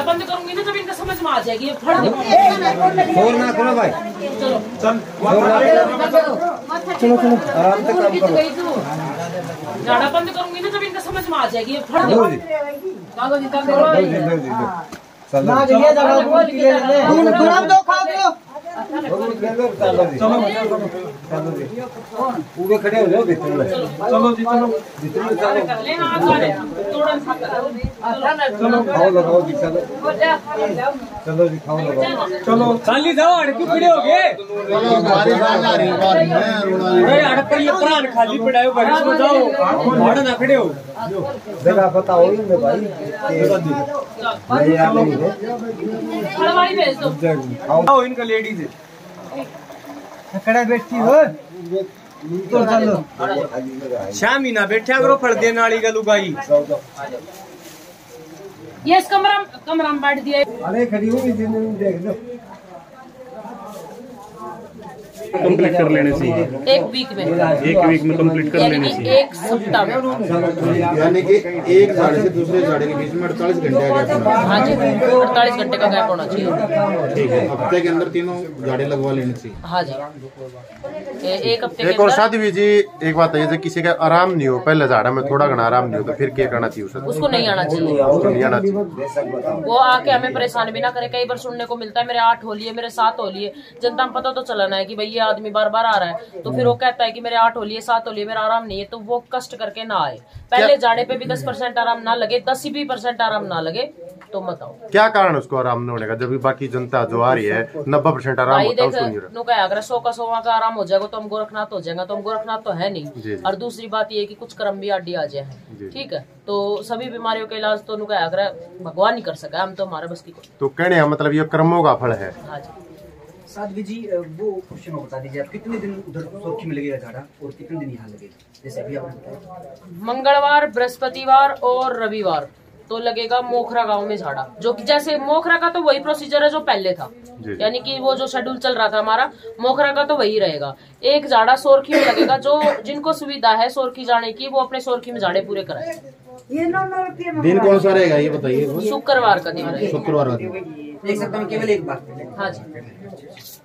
बंद करूंगी ना जब इनका समझ में आ जाएगी। ये फड़ दो। छोड़ ना करो भाई। चलो चल चलो चलो आराम से काम करो। झाड़ा बंद करूंगी ना जब इनका समझ में आ जाएगी। ये फड़ दो। कागज निकाल दो। चलो दो खा दो। पूरे खड़े हो जाओ भीतर में। चलो जी चलो भीतर चलो कर लेना आगे तोड़न सा चलो खाओ लगाओ जी चलो चलो जी खाओ लगाओ चलो खाली जाओ अड़की खड़े हो गए। हमारी बात आ रही है अरे अड़क पर ये प्राण खाली पड़ा है बारिश में जाओ भाड़ ना खड़े हो जगह बताओ इनमें भाई ये आ नहीं है हलवाई भेज दो। आओ इनका लेडीज खड़ा बैठी हो तो चलो शाम ही ना बैठा करो फड़ देने वाली गलुगाई। ये इस कमरा में बैठ दिया। अरे खड़ी हुई देख लो कंप्लीट कर लेने चाहिए। एक वीक में कंप्लीट कर लेने चाहिए। एक सप्ताह में यानी कि एक झाड़े से दूसरे झाड़े के बीच में 48 घंटे का गैप होना। हाँ जी 48 घंटे का गैप होना चाहिए। ठीक है हफ्ते के अंदर तीनों झाड़े लगवा लेनी चाहिए। हाँ जी एक हफ्ते एक और साथ भी जी एक बात है किसी का आराम नहीं हो पहले झाड़ा में थोड़ा घना आराम नहीं हो तो फिर क्या करना चाहिए उसे? उसको नहीं आना चाहिए। उसको नहीं आना चाहिए। वो आके हमें परेशान भी ना करे। कई बार सुनने को मिलता है मेरे 8 होली है मेरे 7 होली है। जनता में पता तो चलाना है कि भाई ये आदमी बार बार आ रहा है तो फिर वो कहता है कि मेरे 8 होली है 7 होली है मेरा आराम नहीं है। तो वो कष्ट करके ना आए। पहले झाड़े पे भी 10% आराम ना लगे 10% आराम ना लगे तो मत आओ। क्या कारण उसको आराम न होने का जब बाकी जनता जो आ रही है 90% आराम होता है उसको नहीं रहा। अगर 100 का 100 का आराम हो जाएगा तो हम गोरखनाथ हो जाएगा। तो हम गोरखनाथ तो है नहीं। और दूसरी बात ये कि कुछ कर्म भी आडी आ जाए। ठीक है तो सभी बीमारियों का इलाज तो भगवान नहीं कर सका हम तो हमारे बस की। तो कहने मतलब ये कर्मों का फल है। हाँ जी साध्वी जी वो क्वेश्चन बता दीजिए आप कितने दिन उधर सोखी में लगेगा झाड़ा और कितने दिन यहाँ लगेगा जैसे अभी आपने बताया? मंगलवार बृहस्पतिवार और रविवार तो लगेगा मोखरा गांव में झाड़ा। जो कि जैसे मोखरा का तो वही प्रोसीजर है जो पहले था। यानी कि वो जो शेड्यूल चल रहा था हमारा मोखरा का तो वही रहेगा। एक झाड़ा सोरखी में लगेगा। जो जिनको सुविधा है सोरखी जाने की वो अपने सोरखी में झाड़े पूरे कराए। दिन कौन सा रहेगा ये बताइए? शुक्रवार का दिन रहेगा। शुक्रवार का दिन। एक सप्ताह में केवल एक बार। हाँ जी